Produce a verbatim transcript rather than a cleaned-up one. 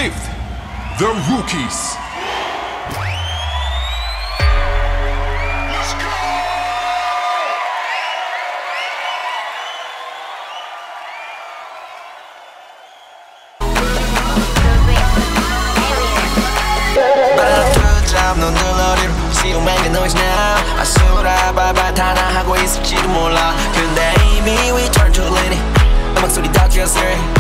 fifth, the Rookies. 아수라 발발 타나 하고 있을지도 몰라 근데 이미 we turn to lady 음악 소리 다 키웠어